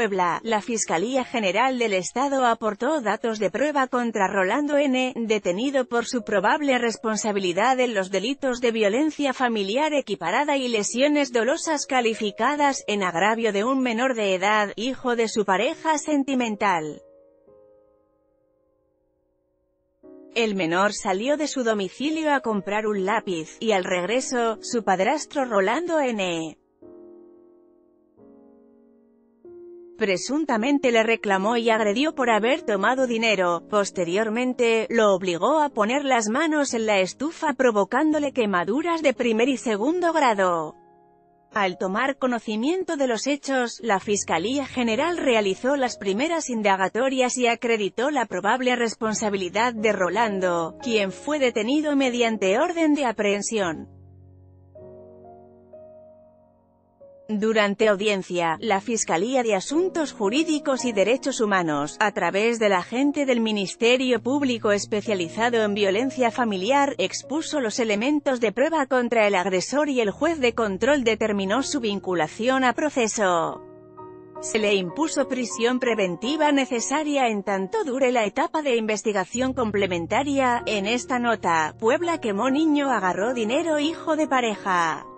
Puebla, la Fiscalía General del Estado aportó datos de prueba contra Rolando N., detenido por su probable responsabilidad en los delitos de violencia familiar equiparada y lesiones dolosas calificadas, en agravio de un menor de edad, hijo de su pareja sentimental. El menor salió de su domicilio a comprar un lápiz, y al regreso, su padrastro Rolando N. presuntamente le reclamó y agredió por haber tomado dinero. Posteriormente, lo obligó a poner las manos en la estufa provocándole quemaduras de primer y segundo grado. Al tomar conocimiento de los hechos, la Fiscalía General realizó las primeras indagatorias y acreditó la probable responsabilidad de Rolando, quien fue detenido mediante orden de aprehensión. Durante audiencia, la Fiscalía de Asuntos Jurídicos y Derechos Humanos, a través del agente del Ministerio Público especializado en violencia familiar, expuso los elementos de prueba contra el agresor y el juez de control determinó su vinculación a proceso. Se le impuso prisión preventiva necesaria en tanto dure la etapa de investigación complementaria. En esta nota, Puebla quemó niño agarró dinero hijo de pareja.